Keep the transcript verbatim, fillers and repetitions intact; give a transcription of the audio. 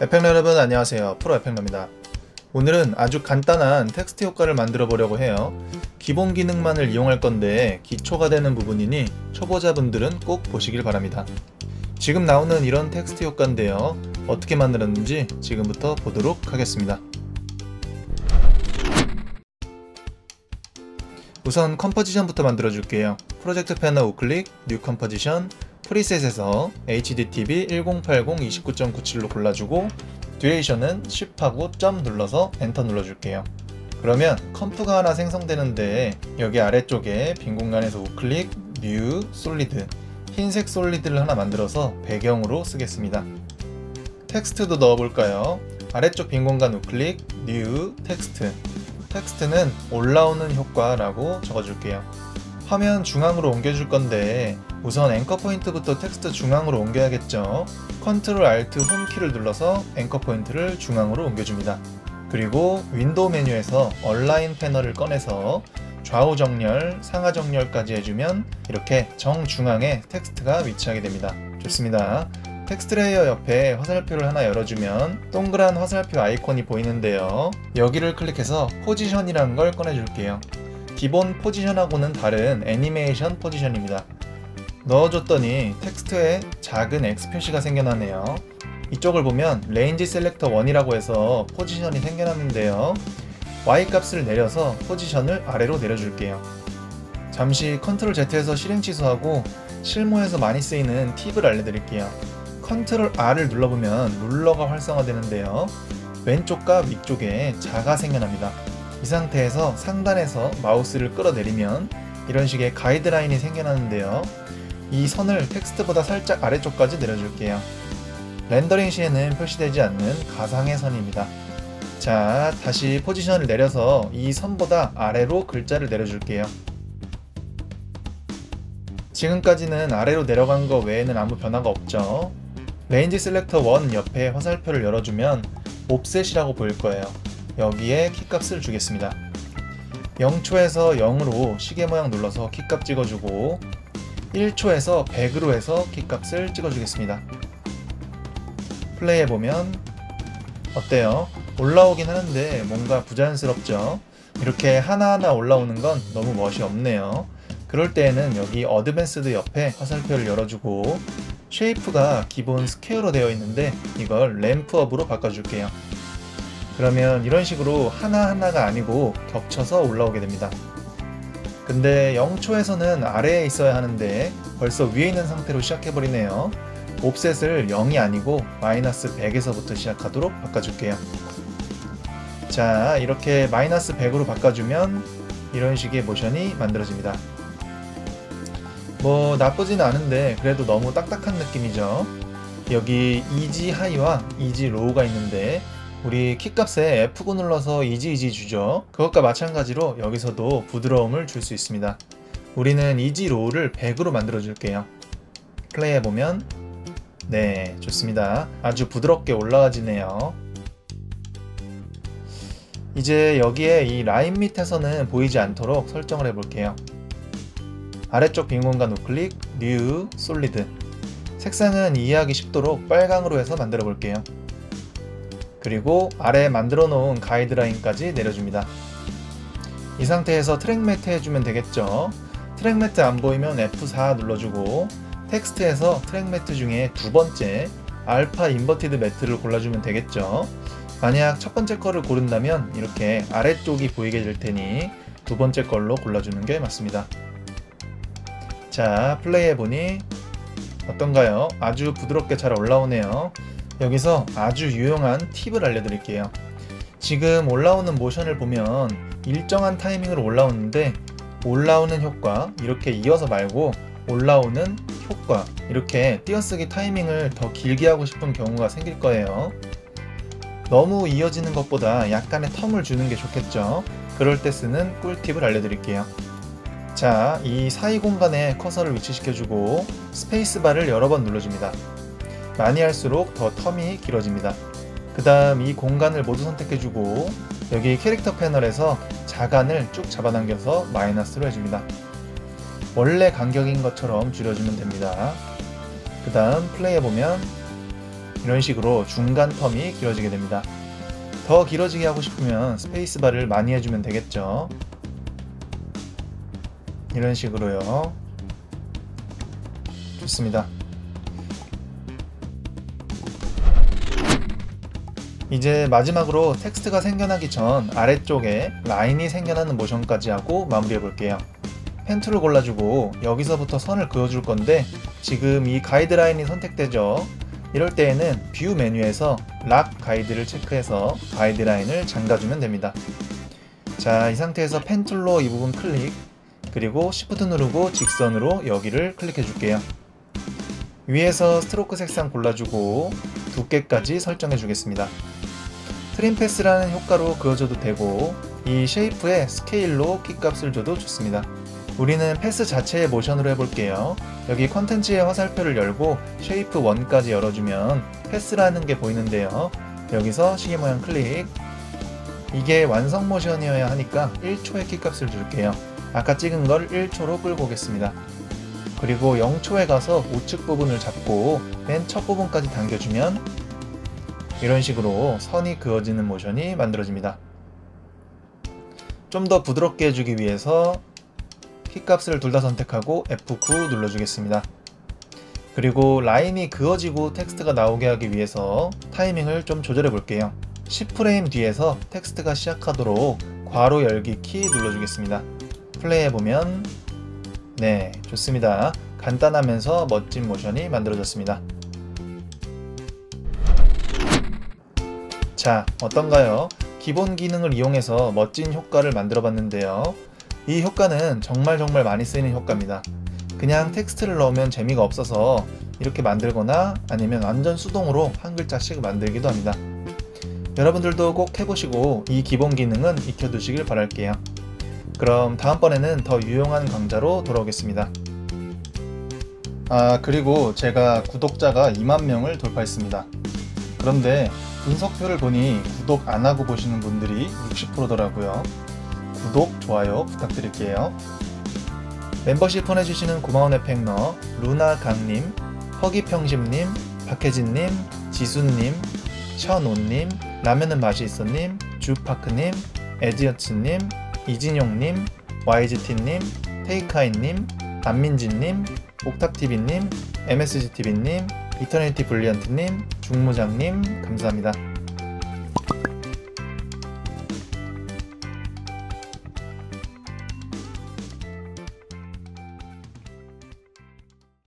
에펙러 여러분 안녕하세요. 프로 에펙러입니다. 오늘은 아주 간단한 텍스트 효과를 만들어 보려고 해요. 기본 기능만을 이용할 건데 기초가 되는 부분이니 초보자분들은 꼭 보시길 바랍니다. 지금 나오는 이런 텍스트 효과인데요. 어떻게 만들었는지 지금부터 보도록 하겠습니다. 우선 컴포지션부터 만들어 줄게요. 프로젝트 패널 우클릭, 뉴 컴포지션, 프리셋에서 에이치디티비 천팔십 이십구 점 구십칠로 골라주고 듀레이션은 쉬프트하고 점 눌러서 엔터 눌러줄게요. 그러면 컴프가 하나 생성되는데 여기 아래쪽에 빈 공간에서 우클릭, 뉴, 솔리드, 흰색 솔리드를 하나 만들어서 배경으로 쓰겠습니다. 텍스트도 넣어볼까요? 아래쪽 빈 공간 우클릭, 뉴, 텍스트. 텍스트는 올라오는 효과라고 적어줄게요. 화면 중앙으로 옮겨줄 건데 우선 앵커 포인트부터 텍스트 중앙으로 옮겨야겠죠. 컨트롤 알트 홈 키를 눌러서 앵커 포인트를 중앙으로 옮겨줍니다. 그리고 윈도우 메뉴에서 얼라인 패널을 꺼내서 좌우 정렬, 상하 정렬까지 해주면 이렇게 정중앙에 텍스트가 위치하게 됩니다. 좋습니다. 텍스트 레이어 옆에 화살표를 하나 열어주면 동그란 화살표 아이콘이 보이는데요. 여기를 클릭해서 포지션이라는 걸 꺼내줄게요. 기본 포지션하고는 다른 애니메이션 포지션입니다. 넣어줬더니 텍스트에 작은 X 표시가 생겨나네요. 이쪽을 보면 레인지 셀렉터 일이라고 해서 포지션이 생겨났는데요. Y 값을 내려서 포지션을 아래로 내려줄게요. 잠시 컨트롤 제트에서 실행 취소하고 실무에서 많이 쓰이는 팁을 알려드릴게요. 컨트롤 알을 눌러보면 룰러가 활성화되는데요. 왼쪽과 위쪽에 자가 생겨납니다. 이 상태에서 상단에서 마우스를 끌어내리면 이런 식의 가이드라인이 생겨나는데요. 이 선을 텍스트보다 살짝 아래쪽까지 내려줄게요. 렌더링 시에는 표시되지 않는 가상의 선입니다. 자, 다시 포지션을 내려서 이 선보다 아래로 글자를 내려줄게요. 지금까지는 아래로 내려간 거 외에는 아무 변화가 없죠. 레인지 셀렉터 일 옆에 화살표를 열어주면 옵셋이라고 보일 거예요. 여기에 키값을 주겠습니다. 영 초에서 영으로 시계 모양 눌러서 키값 찍어주고 일 초에서 백으로 해서 키값을 찍어주겠습니다. 플레이해보면 어때요? 올라오긴 하는데 뭔가 부자연스럽죠? 이렇게 하나하나 올라오는 건 너무 멋이 없네요. 그럴 때에는 여기 어드밴스드 옆에 화살표를 열어주고 쉐이프가 기본 스퀘어로 되어 있는데 이걸 램프업으로 바꿔줄게요. 그러면 이런 식으로 하나하나가 아니고 겹쳐서 올라오게 됩니다. 근데 영 초에서는 아래에 있어야 하는데 벌써 위에 있는 상태로 시작해버리네요. 옵셋을 영이 아니고 마이너스 백에서부터 시작하도록 바꿔줄게요. 자, 이렇게 마이너스 백으로 바꿔주면 이런 식의 모션이 만들어집니다. 뭐 나쁘진 않은데 그래도 너무 딱딱한 느낌이죠. 여기 이지 하이와 이지 로우가 있는데 우리 키값에 에프 구 눌러서 이지 이지 주죠. 그것과 마찬가지로 여기서도 부드러움을 줄 수 있습니다. 우리는 이지 로우를 백으로 만들어 줄게요. 플레이 해보면 네, 좋습니다. 아주 부드럽게 올라와지네요. 이제 여기에 이 라인 밑에서는 보이지 않도록 설정을 해볼게요. 아래쪽 빈 공간 우클릭, 뉴, 솔리드. 색상은 이해하기 쉽도록 빨강으로 해서 만들어 볼게요. 그리고 아래에 만들어 놓은 가이드라인까지 내려줍니다. 이 상태에서 트랙 매트 해주면 되겠죠. 트랙 매트 안 보이면 에프 사 눌러주고 텍스트에서 트랙 매트 중에 두 번째 알파 인버티드 매트를 골라주면 되겠죠. 만약 첫 번째 거를 고른다면 이렇게 아래쪽이 보이게 될 테니 두 번째 걸로 골라주는 게 맞습니다. 자, 플레이 해보니 어떤가요? 아주 부드럽게 잘 올라오네요. 여기서 아주 유용한 팁을 알려드릴게요. 지금 올라오는 모션을 보면 일정한 타이밍으로 올라오는데 올라오는 효과 이렇게 이어서 말고 올라오는 효과 이렇게 띄어쓰기 타이밍을 더 길게 하고 싶은 경우가 생길 거예요. 너무 이어지는 것보다 약간의 텀을 주는 게 좋겠죠. 그럴 때 쓰는 꿀팁을 알려드릴게요. 자, 이 사이 공간에 커서를 위치시켜주고 스페이스바를 여러 번 눌러줍니다. 많이 할수록 더 텀이 길어집니다. 그 다음 이 공간을 모두 선택해주고 여기 캐릭터 패널에서 자간을 쭉 잡아당겨서 마이너스로 해줍니다. 원래 간격인 것처럼 줄여주면 됩니다. 그 다음 플레이 해보면 이런 식으로 중간 텀이 길어지게 됩니다. 더 길어지게 하고 싶으면 스페이스바를 많이 해주면 되겠죠. 이런 식으로요. 좋습니다. 이제 마지막으로 텍스트가 생겨나기 전 아래쪽에 라인이 생겨나는 모션까지 하고 마무리해 볼게요. 펜 툴을 골라주고 여기서부터 선을 그어줄 건데 지금 이 가이드라인이 선택되죠. 이럴 때에는 뷰 메뉴에서 락 가이드를 체크해서 가이드라인을 잠가주면 됩니다. 자, 이 상태에서 펜 툴로 이 부분 클릭, 그리고 시프트 누르고 직선으로 여기를 클릭해 줄게요. 위에서 스트로크 색상 골라주고 두께까지 설정해 주겠습니다. 트림 패스라는 효과로 그어줘도 되고 이 쉐이프에 스케일로 키값을 줘도 좋습니다. 우리는 패스 자체의 모션으로 해볼게요. 여기 컨텐츠의 화살표를 열고 쉐이프 일까지 열어주면 패스라는 게 보이는데요. 여기서 시계 모양 클릭. 이게 완성 모션이어야 하니까 일 초의 키값을 줄게요. 아까 찍은 걸 일 초로 끌고 오겠습니다. 그리고 영 초에 가서 우측 부분을 잡고 맨 첫 부분까지 당겨주면 이런 식으로 선이 그어지는 모션이 만들어집니다. 좀 더 부드럽게 해주기 위해서 키값을 둘 다 선택하고 에프 구 눌러주겠습니다. 그리고 라인이 그어지고 텍스트가 나오게 하기 위해서 타이밍을 좀 조절해 볼게요. 십 프레임 뒤에서 텍스트가 시작하도록 괄호 열기 키 눌러주겠습니다. 플레이해보면 네, 좋습니다. 간단하면서 멋진 모션이 만들어졌습니다. 자, 어떤가요? 기본 기능을 이용해서 멋진 효과를 만들어 봤는데요. 이 효과는 정말 정말 많이 쓰이는 효과입니다. 그냥 텍스트를 넣으면 재미가 없어서 이렇게 만들거나 아니면 완전 수동으로 한 글자씩 만들기도 합니다. 여러분들도 꼭 해보시고 이 기본 기능은 익혀두시길 바랄게요. 그럼 다음번에는 더 유용한 강좌로 돌아오겠습니다. 아, 그리고 제가 구독자가 이만 명을 돌파했습니다. 그런데 분석표를 보니 구독 안하고 보시는 분들이 육십 퍼센트더라고요. 구독, 좋아요 부탁드릴게요. 멤버십 보내주시는 고마운 에펙너, 루나강님, 허기평심님, 박혜진님, 지수님, 션온님, 라면은 맛이 있어님, 주파크님, 에지어츠님, 이진용님, 와이지티님, 테이카이님, 안민진님, 옥탑티비님, 엠에스지티비님, 이터널티 블리언트님, 중무장님 감사합니다.